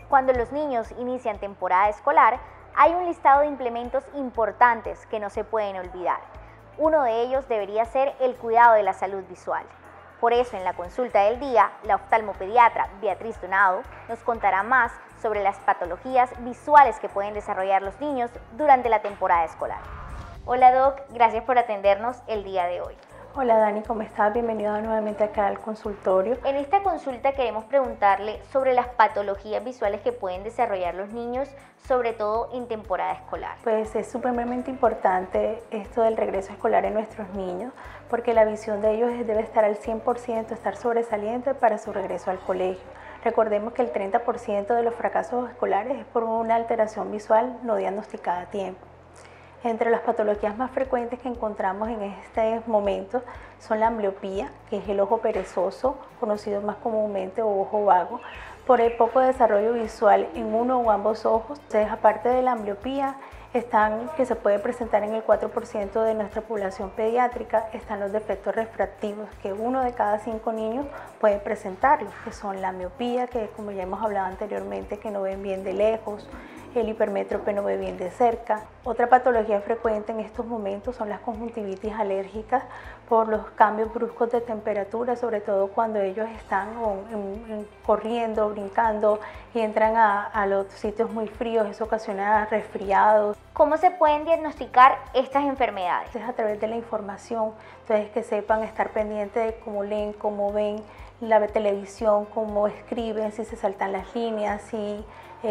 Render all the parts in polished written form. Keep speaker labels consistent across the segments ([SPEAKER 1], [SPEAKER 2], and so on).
[SPEAKER 1] Cuando los niños inician temporada escolar, hay un listado de implementos importantes que no se pueden olvidar. Uno de ellos debería ser el cuidado de la salud visual. Por eso, en la consulta del día, la oftalmopediatra Beatriz Donado nos contará más sobre las patologías visuales que pueden desarrollar los niños durante la temporada escolar. Hola Doc, gracias por atendernos el día de hoy.
[SPEAKER 2] Hola Dani, ¿cómo estás? Bienvenida nuevamente acá al consultorio.
[SPEAKER 1] En esta consulta queremos preguntarle sobre las patologías visuales que pueden desarrollar los niños, sobre todo en temporada escolar.
[SPEAKER 2] Pues es supremamente importante esto del regreso escolar en nuestros niños, porque la visión de ellos debe estar al 100%, estar sobresaliente para su regreso al colegio. Recordemos que el 30% de los fracasos escolares es por una alteración visual no diagnosticada a tiempo. Entre las patologías más frecuentes que encontramos en este momento son la ambliopía, que es el ojo perezoso, conocido más comúnmente como ojo vago, por el poco desarrollo visual en uno o ambos ojos. Entonces, aparte de la ambliopía, que se puede presentar en el 4% de nuestra población pediátrica, están los defectos refractivos, que 1 de cada 5 niños puede presentarlos, que son la miopía, que como ya hemos hablado anteriormente, que no ven bien de lejos, el hipermétrope no ve bien de cerca. Otra patología frecuente en estos momentos son las conjuntivitis alérgicas por los cambios bruscos de temperatura, sobre todo cuando ellos están corriendo, brincando y entran a los sitios muy fríos. Eso ocasiona resfriados.
[SPEAKER 1] ¿Cómo se pueden diagnosticar estas enfermedades?
[SPEAKER 2] Es a través de la información, entonces que sepan estar pendientes de cómo leen, cómo ven la televisión, cómo escriben, si se saltan las líneas, si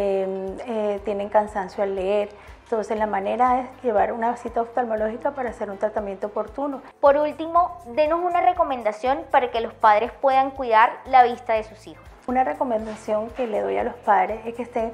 [SPEAKER 2] tienen cansancio al leer. Entonces la manera es llevar una cita oftalmológica para hacer un tratamiento oportuno.
[SPEAKER 1] Por último, denos una recomendación para que los padres puedan cuidar la vista de sus hijos.
[SPEAKER 2] Una recomendación que le doy a los padres es que estén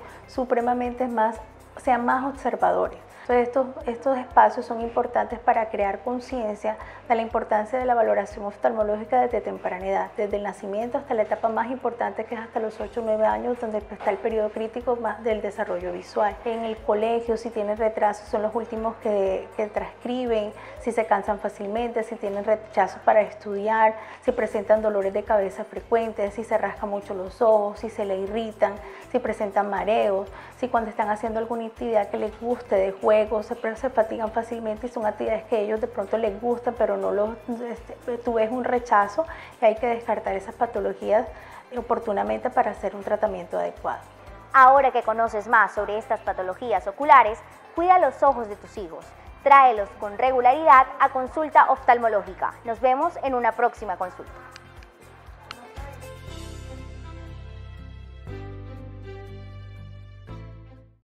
[SPEAKER 2] sean más observadores. Entonces estos espacios son importantes para crear conciencia de la importancia de la valoración oftalmológica desde temprana edad, desde el nacimiento hasta la etapa más importante, que es hasta los 8 o 9 años, donde está el periodo crítico más del desarrollo visual. En el colegio, si tienen retrasos, son los últimos que transcriben, si se cansan fácilmente, si tienen rechazo para estudiar, si presentan dolores de cabeza frecuentes, si se rascan mucho los ojos, si se le irritan, si presentan mareos, si cuando están haciendo alguna actividad que les guste de juego, se fatigan fácilmente y son actividades que a ellos de pronto les gustan, pero tú ves un rechazo, y hay que descartar esas patologías oportunamente para hacer un tratamiento adecuado.
[SPEAKER 1] Ahora que conoces más sobre estas patologías oculares, cuida los ojos de tus hijos. Tráelos con regularidad a consulta oftalmológica. Nos vemos en una próxima consulta.